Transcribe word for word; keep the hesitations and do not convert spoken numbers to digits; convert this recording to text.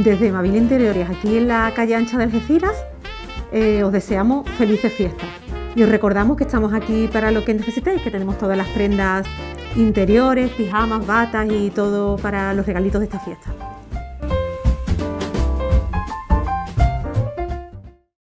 Desde Mavil Interiores, aquí en la calle Ancha de Algeciras, eh, os deseamos felices fiestas. Y os recordamos que estamos aquí para lo que necesitéis, que tenemos todas las prendas interiores, pijamas, batas y todo para los regalitos de esta fiesta.